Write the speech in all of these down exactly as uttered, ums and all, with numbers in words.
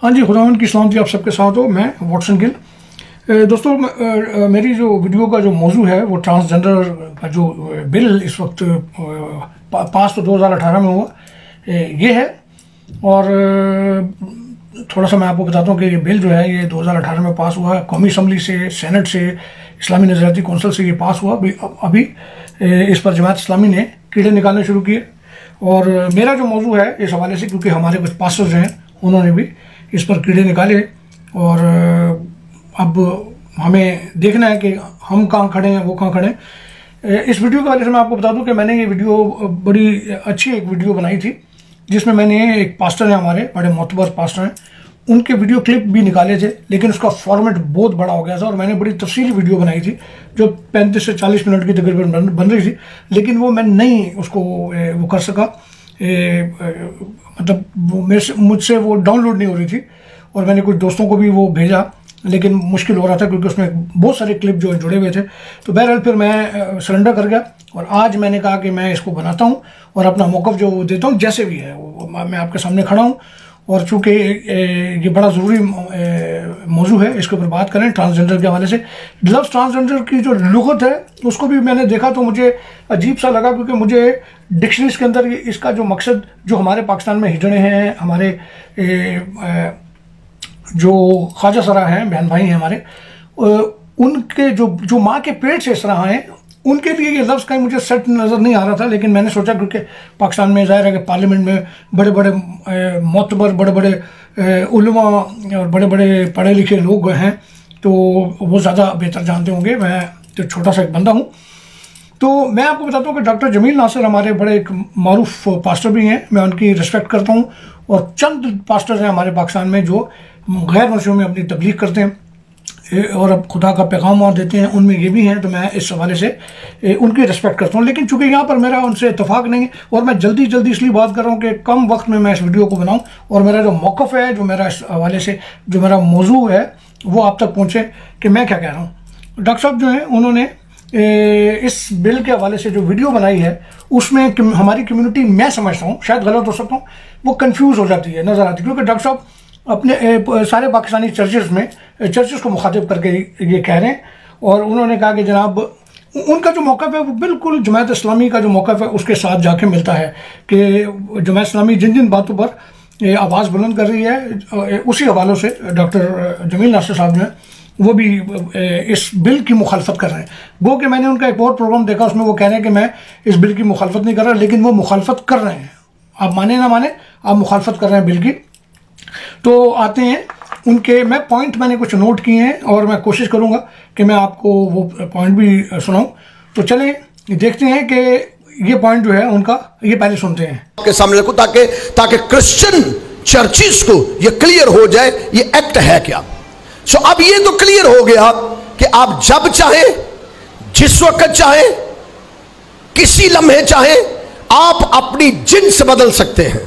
हाँ जी, खुदावंद की सलामती आप सबके साथ हो। मैं वाटसन गिल। दोस्तों, मेरी जो वीडियो का जो मौजू है वो ट्रांसजेंडर का जो बिल इस वक्त पास तो दो हज़ार अठारह में हुआ ये है। और थोड़ा सा मैं आपको बताता हूँ कि ये बिल जो है ये दो हज़ार अठारह में पास हुआ है। कौमी असम्बली से, सेनेट से, इस्लामी नज़रियाती कौंसिल से ये पास हुआ। अभी इस पर जमात इस्लामी ने कीड़े निकालने शुरू किए। और मेरा जो मौजू है इस हवाले से, क्योंकि हमारे कुछ पास्टर्स हैं उन्होंने भी इस पर कीड़े निकाले, और अब हमें देखना है कि हम कहाँ खड़े हैं, वो कहाँ खड़े हैं। इस वीडियो के बारे में मैं आपको बता दूं कि मैंने ये वीडियो बड़ी अच्छी एक वीडियो बनाई थी, जिसमें मैंने एक पास्टर हैं, हमारे बड़े मोतबर पास्टर हैं, उनके वीडियो क्लिप भी निकाले थे, लेकिन उसका फॉर्मेट बहुत बड़ा हो गया था और मैंने बड़ी तफसीली वीडियो बनाई थी जो पैंतीस से चालीस मिनट की तकरीबन बन, बन रही थी, लेकिन वो मैं नहीं उसको वो कर सका। ए, ए, मतलब वो मेरे से मुझसे वो डाउनलोड नहीं हो रही थी, और मैंने कुछ दोस्तों को भी वो भेजा, लेकिन मुश्किल हो रहा था क्योंकि उसमें बहुत सारे क्लिप जो जुड़े हुए थे। तो बहरहाल फिर मैं सरेंडर कर गया और आज मैंने कहा कि मैं इसको बनाता हूँ और अपना मौक़िफ़ जो देता हूँ, जैसे भी है वो मैं आपके सामने खड़ा हूँ। और चूँकि ये बड़ा ज़रूरी मौजू है, इसके ऊपर बात करें ट्रांसजेंडर के हवाले से। लफ्ज़ ट्रांसजेंडर की जो लुग़त है उसको भी मैंने देखा तो मुझे अजीब सा लगा, क्योंकि मुझे डिक्शनरीज़ के अंदर इसका जो मकसद, जो हमारे पाकिस्तान में हिजड़े हैं, हमारे ए, ए, जो ख्वाजा सरा हैं, बहन भाई हैं हमारे, उनके जो जो माँ के पेट से इस तरह हैं, उनके लिए ये लफ्ज़ कहीं मुझे सेट नज़र नहीं आ रहा था। लेकिन मैंने सोचा क्योंकि पाकिस्तान में ज़ाहिर है कि पार्लियामेंट में बड़े बड़े मोतबर, बड़े बड़े उलमा और बड़े बड़े पढ़े लिखे लोग हैं, तो वो ज़्यादा बेहतर जानते होंगे। मैं तो छोटा सा एक बंदा हूँ। तो मैं आपको बताता हूँ कि डॉक्टर जमील नासिर हमारे बड़े एक मारूफ पास्टर भी हैं, मैं उनकी रिस्पेक्ट करता हूँ। और चंद पास्टर्स हैं हमारे पाकिस्तान में जो गैर मस्जिदों में अपनी तबलीग करते हैं और अब खुदा का पैगाम वहाँ देते हैं, उनमें ये भी हैं। तो मैं इस हवाले से उनकी रिस्पेक्ट करता हूँ। लेकिन चूँकि यहाँ पर मेरा उनसे इत्तेफाक नहीं है, और मैं जल्दी जल्दी इसलिए बात कर रहा हूँ कि कम वक्त में मैं इस वीडियो को बनाऊँ और मेरा जो मौक़िफ़ है, जो मेरा इस हवाले से जो मेरा मौजू है, वो आप तक पहुँचे कि मैं क्या कह रहा हूँ। डॉक्टर साहब जो हैं उन्होंने इस बिल के हवाले से जो वीडियो बनाई है, उसमें हमारी कम्युनिटी, मैं समझता हूँ, शायद गलत हो सकता हूँ, वो कन्फ्यूज़ हो जाती है, नज़र आती है। क्योंकि डॉक्टर साहब अपने ए, सारे पाकिस्तानी चर्चेस में चर्चेस को मुखातिब करके ये कह रहे हैं, और उन्होंने कहा कि जनाब उनका जो मौक़िफ़ है वो बिल्कुल जमात इस्लामी का जो मौक़िफ़ है उसके साथ जाके मिलता है कि जमात इस्लामी जिन जिन बातों पर आवाज़ बुलंद कर रही है, उसी हवालों से डॉक्टर जमील नासिर साहब जो हैं वो भी इस बिल की मुखालफत कर रहे हैं। वो कि मैंने उनका एक और प्रोग्राम देखा, उसमें वो कह रहे हैं कि मैं इस बिल की मुखालफत नहीं कर रहा, लेकिन वो मुखालफत कर रहे हैं। आप माने ना माने, आप मुखालफत कर रहे हैं बिल की। तो आते हैं उनके, मैं पॉइंट मैंने कुछ नोट किए हैं और मैं कोशिश करूंगा कि मैं आपको वो पॉइंट भी सुनाऊं। तो चलें देखते हैं कि ये पॉइंट जो है उनका, ये पहले सुनते हैं आपके सामने रखो, ताकि ताकि क्रिश्चियन चर्चिस को ये क्लियर हो जाए ये एक्ट है क्या। सो अब ये तो क्लियर हो गया कि आप जब चाहें, जिस वक्त चाहें, किसी लम्हे चाहें, आप अपनी जिन्स बदल सकते हैं,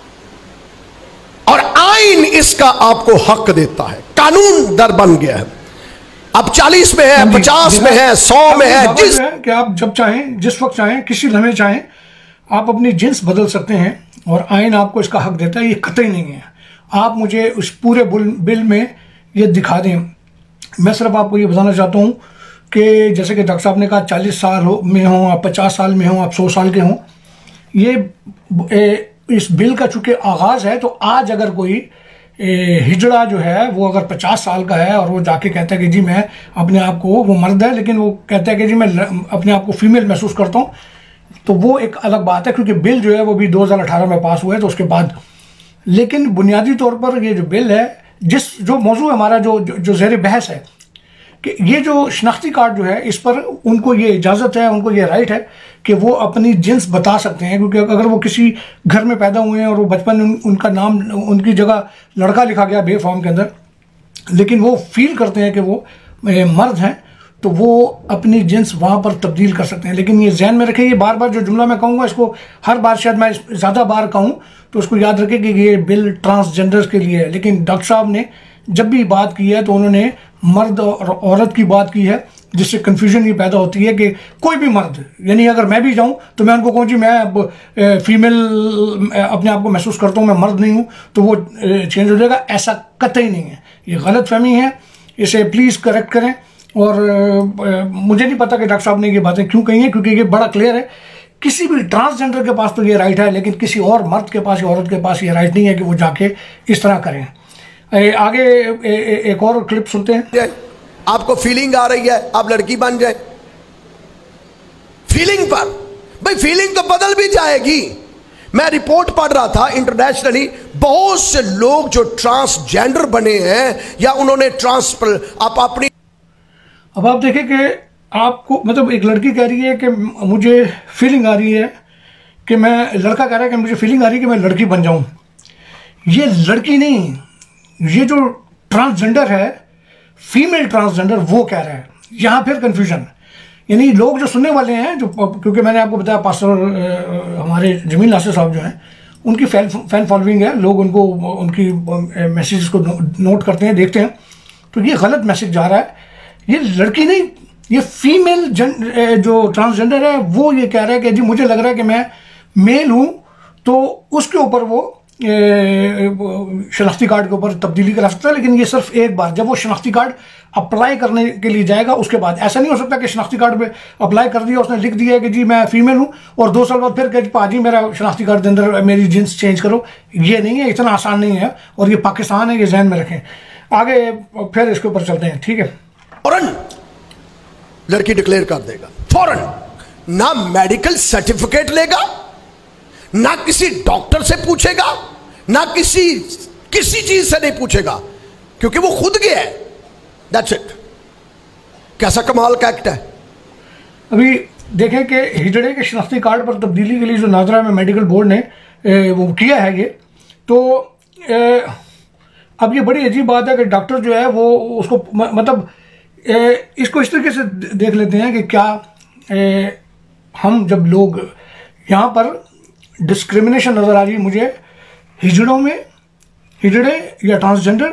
और आइन इसका आपको हक देता है। कानून दर बन गया है। अब चालीस में है, पचास में है, सौ में है, जिस है कि आप जब चाहें, जिस वक्त चाहें, किसी लम्हे चाहें, आप अपनी जिन्स बदल सकते हैं, और आइन आपको इसका हक देता है। ये कतई नहीं है। आप मुझे उस पूरे बिल में ये दिखा दें। मैं सिर्फ आपको ये बताना चाहता हूँ कि जैसे कि डॉक्टर साहब ने कहा, चालीस साल हो में हों, आप पचास साल में हों, आप सौ साल के हों, ये ए, इस बिल का चूँकि आगाज़ है, तो आज अगर कोई हिजड़ा जो है वो अगर पचास साल का है और वो जाके कहता है कि जी मैं अपने आप को, वो मर्द है लेकिन वो कहता है कि जी मैं अपने आप को फीमेल महसूस करता हूँ, तो वो एक अलग बात है, क्योंकि बिल जो है वो भी दो हज़ार अठारह में पास हुआ है, तो उसके बाद। लेकिन बुनियादी तौर पर ये जो बिल है, जिस जो मौजू हमारा जो जो, जो ज़ेर बहस है कि ये जो शनाख्ती कार्ड जो है, इस पर उनको ये इजाज़त है, उनको ये राइट है कि वो अपनी जिन्स बता सकते हैं। क्योंकि अगर वो किसी घर में पैदा हुए हैं और वो बचपन में उनका नाम, उनकी जगह लड़का लिखा गया बे फॉर्म के अंदर, लेकिन वो फील करते हैं कि वो मर्द हैं, तो वो अपनी जिन्स वहाँ पर तब्दील कर सकते हैं। लेकिन ये जहन में रखें, ये बार बार जो जुमला मैं कहूँगा, इसको हर बार शायद मैं ज़्यादा बार कहूँ, तो उसको याद रखें कि ये बिल ट्रांसजेंडर्स के लिए है। लेकिन डॉक्टर साहब ने जब भी बात की है तो उन्होंने मर्द और औरत की बात की है, जिससे कन्फ्यूजन ये पैदा होती है कि कोई भी मर्द, यानी अगर मैं भी जाऊं तो मैं उनको कहूँ जी मैं अब फीमेल अपने आप को महसूस करता हूँ, मैं मर्द नहीं हूँ, तो वो चेंज हो जाएगा। ऐसा कतई नहीं है, ये गलत फहमी है, इसे प्लीज़ करेक्ट करें। और मुझे नहीं पता कि डॉक्टर साहब ने ये बातें क्यों कही हैं, क्योंकि ये बड़ा क्लियर है, किसी भी ट्रांसजेंडर के पास तो ये राइट है, लेकिन किसी और मर्द के पास या औरत के पास ये राइट नहीं है कि वो जाके इस तरह करें। आगे ए, ए, एक और क्लिप सुनते हैं। आपको फीलिंग आ रही है आप लड़की बन जाए, फीलिंग पर भाई फीलिंग तो बदल भी जाएगी। मैं रिपोर्ट पढ़ रहा था इंटरनेशनली, बहुत से लोग जो ट्रांसजेंडर बने हैं या उन्होंने ट्रांस आप अपनी, अब आप देखें कि आपको मतलब एक लड़की कह रही है कि मुझे फीलिंग आ रही है कि मैं, लड़का कह रहा है कि मुझे फीलिंग आ रही है कि मैं लड़की बन जाऊं। ये लड़की नहीं, ये जो ट्रांसजेंडर है, फीमेल ट्रांसजेंडर, वो कह रहा है। यहाँ फिर कन्फ्यूजन, यानी लोग जो सुनने वाले हैं, जो, क्योंकि मैंने आपको बताया पास्टर हमारे जमील नासिर साहब जो हैं, उनकी फैन फैन फॉलोइंग है, लोग उनको उनकी मैसेजेस को नोट करते हैं, देखते हैं, तो ये गलत मैसेज जा रहा है। ये लड़की नहीं, ये फीमेल जो ट्रांसजेंडर है वो ये कह रहा है कि जी मुझे लग रहा है कि मैं मेल हूँ, तो उसके ऊपर वो शनाख्ती कार्ड के ऊपर तब्दीली करा सकता है, लेकिन ये सिर्फ एक बार, जब वो शनाख्ती कार्ड अप्लाई करने के लिए जाएगा उसके बाद। ऐसा नहीं हो सकता कि शनाख्ती कार्ड पे अप्लाई कर दिया, उसने लिख दिया है कि जी मैं फीमेल हूँ, और दो साल बाद फिर कह पाजी मेरा शनाख्ती कार्ड के अंदर मेरी जींस चेंज करो। ये नहीं है, इतना आसान नहीं है, और ये पाकिस्तान है, ये जहन में रखें। आगे फिर इसके ऊपर चलते हैं, ठीक है। फौरन लड़की डिक्लेयर कर देगा, फौरन, ना मेडिकल सर्टिफिकेट लेगा, ना किसी डॉक्टर से पूछेगा, ना किसी किसी चीज से नहीं पूछेगा, क्योंकि वो खुद गया है। That's it. कैसा कमाल का एक्ट है। अभी देखें कि हिजड़े के शनाख्ती कार्ड पर तब्दीली के लिए जो नादरा में मेडिकल बोर्ड ने ए, वो किया है, ये तो ए, अब ये बड़ी अजीब बात है कि डॉक्टर जो है वो उसको म, मतलब ए, इसको इस तरीके से देख लेते हैं कि क्या ए, हम जब लोग यहाँ पर डिस्क्रिमिनेशन नज़र आ रही है मुझे हिजड़ों में, हिजड़े या ट्रांसजेंडर,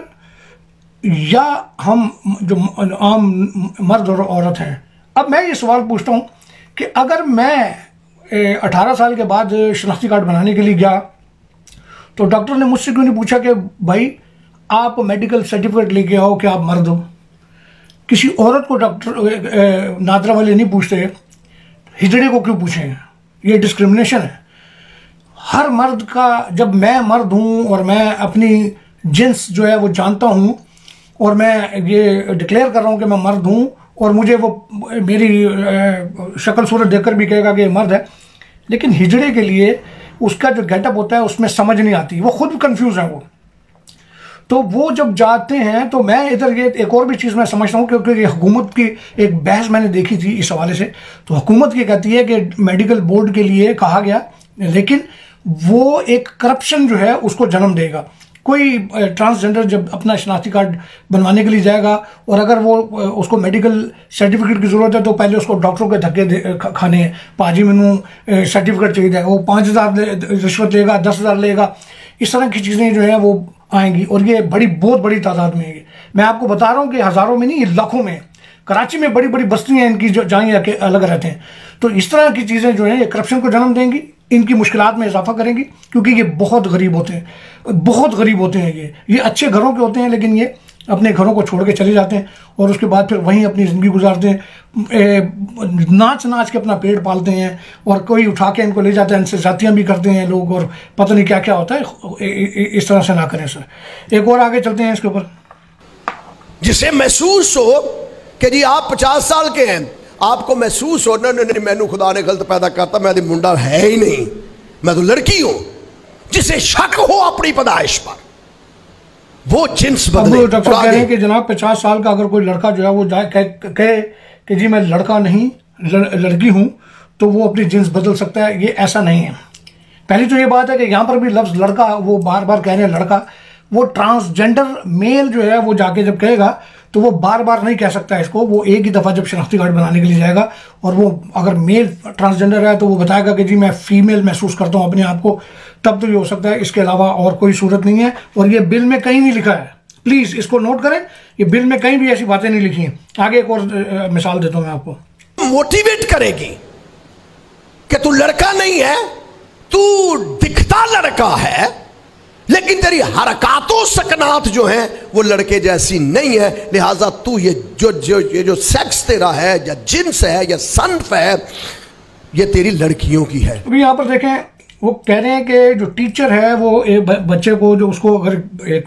या हम जो आम मर्द और औरत हैं। अब मैं ये सवाल पूछता हूँ कि अगर मैं अठारह साल के बाद शनाख्ती कार्ड बनाने के लिए गया, तो डॉक्टर ने मुझसे क्यों नहीं पूछा कि भाई आप मेडिकल सर्टिफिकेट लेके आओ कि आप मर्द हो। किसी औरत को डॉक्टर नादरा वाले नहीं पूछते, हिजड़े को क्यों पूछें? ये डिस्क्रिमिनेशन है। हर मर्द का, जब मैं मर्द हूँ और मैं अपनी जिन्स जो है वो जानता हूँ, और मैं ये डिक्लेयर कर रहा हूँ कि मैं मर्द हूँ, और मुझे वो मेरी शक्ल सूरत देखकर भी कहेगा कि ये मर्द है, लेकिन हिजड़े के लिए उसका जो गेटअप होता है उसमें समझ नहीं आती, वो खुद कंफ्यूज है। वो तो वो जब जाते हैं, तो मैं इधर ये एक और भी चीज़ मैं समझता हूँ, क्योंकि ये हुकूमत की एक बहस मैंने देखी थी इस हवाले से। तो हुकूमत ये कहती है कि मेडिकल बोर्ड के लिए कहा गया, लेकिन वो एक करप्शन जो है उसको जन्म देगा। कोई ट्रांसजेंडर जब अपना शनाख्ती कार्ड बनवाने के लिए जाएगा, और अगर वो उसको मेडिकल सर्टिफिकेट की ज़रूरत है, तो पहले उसको डॉक्टरों के धक्के खाने हैं, पाजी मैनू सर्टिफिकेट चाहिए, वो पाँच हज़ार रिश्वत लेगा, दस हज़ार लेगा, इस तरह की चीज़ें जो है वो आएंगी, और ये बड़ी बहुत बड़ी तादाद में है। मैं आपको बता रहा हूँ कि हज़ारों में नहीं, ये लाखों में। कराची में बड़ी बड़ी बस्तियाँ इनकी जो जहाँ ये अलग रहते हैं। तो इस तरह की चीज़ें जो हैं ये करप्शन को जन्म देंगी, इनकी मुश्किलात में इजाफा करेंगी, क्योंकि ये बहुत गरीब होते हैं, बहुत गरीब होते हैं। ये ये अच्छे घरों के होते हैं, लेकिन ये अपने घरों को छोड़ के चले जाते हैं, और उसके बाद फिर वहीं अपनी ज़िंदगी गुजारते हैं, ए, नाच नाच के अपना पेट पालते हैं, और कोई उठा के इनको ले जाता है, इनसे जातियाँ भी करते हैं लोग, और पता नहीं क्या क्या होता है। इस तरह से ना करें सर। एक और आगे चलते हैं इसके ऊपर। जिसे महसूस हो कि जी आप पचास साल के हैं, आपको महसूस हो, नहीं नहीं मैनू खुदा ने गलत पैदा करता, मैं तो मुंडा है ही नहीं, मैं तो लड़की हूं। जिसे शक हो अपनी पैदाइश पर, वो जिन्स बदले। डॉक्टर कह रहे हैं कि जनाब पचास साल का अगर कोई लड़का जो है वो जाए कहे कि जी मैं लड़का नहीं लड़, लड़की हूं, तो वो अपनी जिन्स बदल सकता है। ये ऐसा नहीं है। पहली तो ये बात है कि यहाँ पर भी लफ्ज़ लड़का, वो बार बार कह रहे हैं लड़का, वो ट्रांसजेंडर मेल जो है वो जाके जब कहेगा तो वो बार बार नहीं कह सकता इसको। वो एक ही दफ़ा जब शनाख्ती कार्ड बनाने के लिए जाएगा, और वो अगर मेल ट्रांसजेंडर है तो वो बताएगा कि जी मैं फीमेल महसूस करता हूँ अपने आप को, तब तो ये हो सकता है। इसके अलावा और कोई सूरत नहीं है, और ये बिल में कहीं नहीं लिखा है, प्लीज इसको नोट करें, ये बिल में कहीं भी ऐसी बातें नहीं लिखी हैं। आगे एक और अ, मिसाल देता हूं मैं आपको। मोटिवेट करेगी कि तू लड़का नहीं है, तू दिखता लड़का है, लेकिन तेरी हरकातों सकनात जो है वो लड़के जैसी नहीं है, लिहाजा तू ये जो जो ये जो सेक्स तेरा है या जिन्स है या सन्फ है, ये तेरी लड़कियों की है। अभी यहाँ पर देखें, वो कह रहे हैं कि जो टीचर है वो एक बच्चे को, जो उसको अगर एक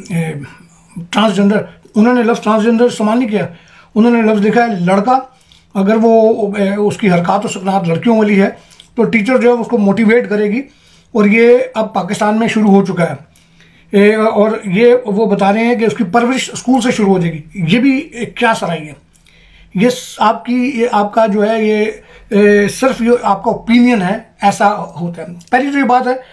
ट्रांसजेंडर, उन्होंने लफ्ज़ ट्रांसजेंडर इस्तेमाल नहीं किया, उन्होंने लफ्ज़ लिखा है लड़का, अगर वो उसकी हरकत और सकनात लड़कियों वाली है तो टीचर जो है उसको मोटिवेट करेगी। और ये अब पाकिस्तान में शुरू हो चुका है, ए, और ये वो बता रहे हैं कि उसकी परवरिश स्कूल से शुरू हो जाएगी। ये भी क्या सराही है, ये आपकी ये आपका जो है ये ए, सिर्फ ये आपका ओपिनियन है, ऐसा होता है। पहली तो ये बात है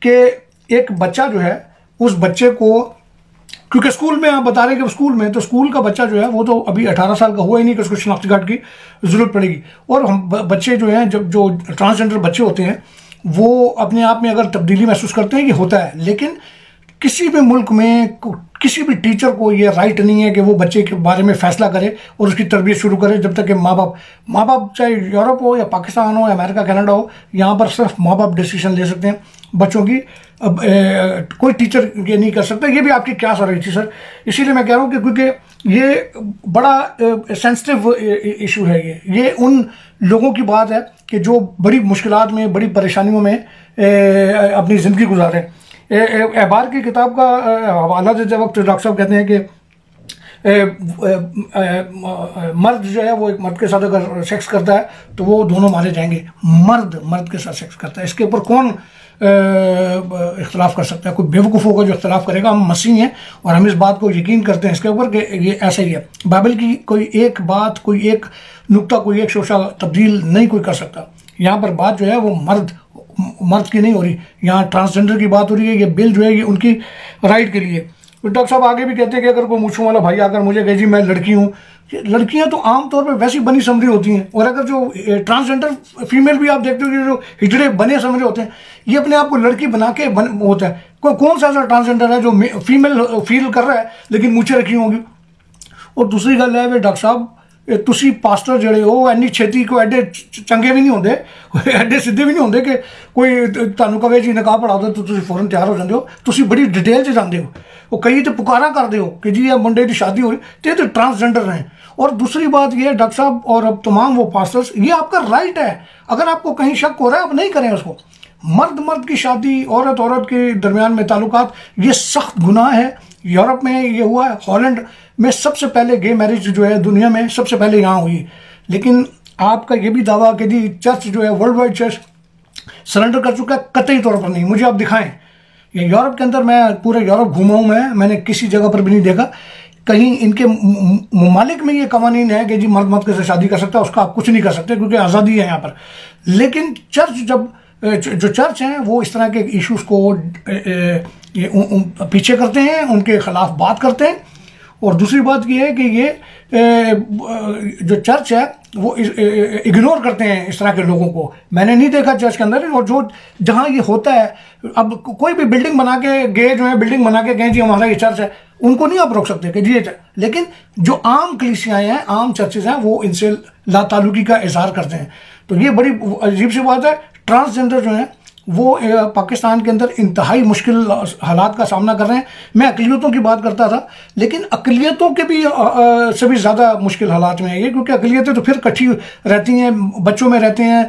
कि एक बच्चा जो है, उस बच्चे को, क्योंकि स्कूल में आप बता रहे हैं कि स्कूल में, तो स्कूल का बच्चा जो है वो तो अभी अठारह साल का हुआ ही नहीं कि उसको शनाख्ती कार्ड की जरूरत पड़ेगी। और हम बच्चे जो हैं, जब जो ट्रांसजेंडर बच्चे होते हैं, वो अपने आप में अगर तब्दीली महसूस करते हैं, ये होता है, लेकिन किसी भी मुल्क में किसी भी टीचर को ये राइट नहीं है कि वो बच्चे के बारे में फैसला करे और उसकी तरबियत शुरू करे, जब तक कि माँ बाप माँ बाप चाहे यूरोप हो या पाकिस्तान हो या अमेरिका कनाडा हो, यहाँ पर सिर्फ माँ बाप डिसीजन ले सकते हैं बच्चों की। अब ए, कोई टीचर ये नहीं कर सकता। ये भी आपकी क्या सर रही थी सर, इसीलिए मैं कह रहा हूँ कि क्योंकि ये बड़ा सेंसिटिव इशू है। ये ये उन लोगों की बात है कि जो बड़ी मुश्किलात में, बड़ी परेशानियों में ए, अपनी ज़िंदगी गुजारें। एबार की किताब का हवाला देते वक्त डॉक्टर साहब कहते हैं कि ए, ए, ए, मर्द जो है वो एक मर्द के साथ अगर सेक्स करता है तो वो दोनों मारे जाएंगे। मर्द मर्द के साथ सेक्स करता है, इसके ऊपर कौन इख्तलाफ कर सकता है? कोई बेवकूफ़ होगा जो इख्तलाफ करेगा। हम मसीह हैं और हम इस बात को यकीन करते हैं इसके ऊपर कि ये ऐसा ही है। बाइबल की कोई एक बात, कोई एक नुक्ता, कोई एक शोशा तब्दील नहीं कोई कर सकता। यहाँ पर बात जो है वो मर्द मर्द की नहीं हो रही, यहाँ ट्रांसजेंडर की बात हो रही है। ये बिल जो है ये उनकी राइट के लिए। तो डॉक्टर साहब आगे भी कहते हैं कि अगर कोई मूंछों वाला भाई आकर मुझे कहे जी मैं लड़की हूँ, लड़कियां तो आमतौर पर वैसी बनी समझी होती हैं, और अगर जो ट्रांसजेंडर फीमेल भी आप देखते हो कि जो हिजड़े बने समझे होते हैं, ये अपने आप को लड़की बना के बन होता है। कोई कौन सा ऐसा ट्रांसजेंडर है जो फीमेल फील कर रहा है लेकिन मूछें रखी होंगी? और दूसरी गल है वे डॉक्टर साहब, तुसी पास्टर जड़े हो एनी छेती को एडे चंगे भी नहीं होंगे, एडे सीधे भी नहीं होंगे कि कोई तुहानू कहे जी नकाब पढ़ा दो तो तुसी फौरन तैयार हो जाते हो। तुसी बड़ी डिटेल से जानते हो, वो कई तो पुकारा करते हो कि जी ये मुंडे की शादी हुई तो ये तो ट्रांसजेंडर हैं। और दूसरी बात ये डॉक्टर साहब और अब तमाम वो पास्टर्स, ये आपका राइट है। अगर आपको कहीं शक हो रहा है आप नहीं करें उसको। मर्द मर्द की शादी, औरत औरत के दरमियान में ताल्लुकात, ये सख्त गुनाह है। यूरोप में ये हुआ है, हॉलैंड में सबसे पहले गे मैरिज जो है दुनिया में सबसे पहले यहाँ हुई। लेकिन आपका ये भी दावा कि जी चर्च जो है वर्ल्ड वाइड चर्च सरेंडर कर चुका है, कतई तौर पर नहीं। मुझे आप दिखाएं। ये यूरोप के अंदर, मैं पूरे यूरोप घूमा हूँ, मैं मैंने किसी जगह पर भी नहीं देखा कहीं इनके ममालिक में ये कवानीन है कि जी मर्द मर्द के साथ शादी कर सकता है, उसका आप कुछ नहीं कर सकते क्योंकि आज़ादी है यहाँ पर। लेकिन चर्च जब जो चर्च हैं वो इस तरह के इश्यूज को ये उ, उ, पीछे करते हैं, उनके खिलाफ बात करते हैं। और दूसरी बात ये है कि ये जो चर्च है वो इग्नोर करते हैं इस तरह के लोगों को। मैंने नहीं देखा चर्च के अंदर। और जो जहाँ ये होता है, अब कोई भी बिल्डिंग बना के गए जो है बिल्डिंग बना के गए जी हमारा ये चर्च है, उनको नहीं आप रोक सकते कि जी ये। लेकिन जो आम कलीसियाएँ हैं, आम चर्चेज हैं, वो इनसे लाताल्लुकी का इजहार करते हैं। तो ये बड़ी अजीब सी बात है। ट्रांसजेंडर जो है वो पाकिस्तान के अंदर इंतहाई मुश्किल हालात का सामना कर रहे हैं। मैं अक़लियतों की बात करता था, लेकिन अक़लियतों के भी से भी ज़्यादा मुश्किल हालात में है ये, क्योंकि अक़लियतें तो फिर इकट्ठी रहती हैं, बच्चों में रहते हैं,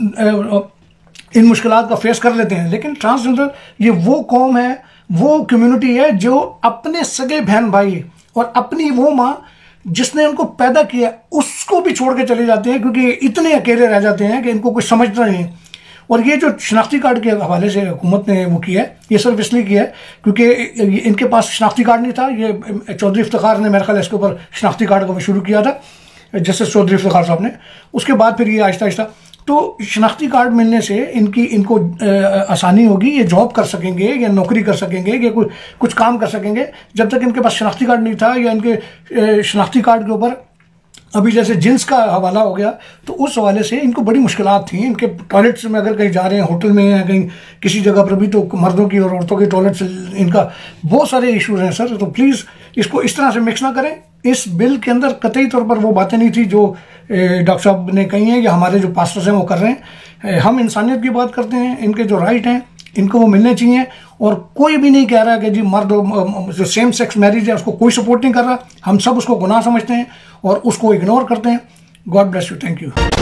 इन मुश्किलात का फेस कर लेते हैं। लेकिन ट्रांसजेंडर ये वो कौम है, वो कम्युनिटी है जो अपने सगे बहन भाई और अपनी वो माँ जिसने उनको पैदा किया उसको भी छोड़ के चले जाते हैं, क्योंकि इतने अकेले रह जाते हैं कि इनको कुछ समझता नहीं। और ये जो शनाख्ती कार्ड के हवाले से हुकूमत ने वो किया है, ये सिर्फ इसलिए किया है क्योंकि इनके पास शनाख्ती कार्ड नहीं था। ये चौधरी इफ्तिखार ने मेरे ख्याल इसके ऊपर शनाख्ती कार्ड को शुरू किया था, जस्टिस चौधरी इफ्तिखार साहब ने। उसके बाद फिर ये आहिस्ता आहिस्ता तो शनाख्ती कार्ड मिलने से इनकी इनको आसानी होगी, ये जॉब कर सकेंगे या नौकरी कर सकेंगे या कुछ कुछ काम कर सकेंगे। जब तक इनके पास शनाख्ती कार्ड नहीं था या इनके शनाख्ती कार्ड के ऊपर अभी जैसे जिन्स का हवाला हो गया, तो उस हवाले से इनको बड़ी मुश्किलात थी। इनके टॉयलेट्स में अगर कहीं जा रहे हैं, होटल में या कहीं किसी जगह पर भी, तो मर्दों की और औरतों के टॉयलेट्स, इनका बहुत सारे इश्यूज हैं सर। तो प्लीज़ इसको इस तरह से मिक्स ना करें। इस बिल के अंदर कतई तौर पर वो बातें नहीं थी जो डॉक्टर साहब ने कही हैं या हमारे जो पास्टर्स हैं वो कर रहे हैं। हम इंसानियत की बात करते हैं, इनके जो राइट हैं इनको वो मिलने चाहिए। और कोई भी नहीं कह रहा कि जी मर्द जो सेम सेक्स मैरिज है उसको कोई सपोर्ट नहीं कर रहा। हम सब उसको गुनाह समझते हैं और उसको इग्नोर करते हैं। God bless you, thank you.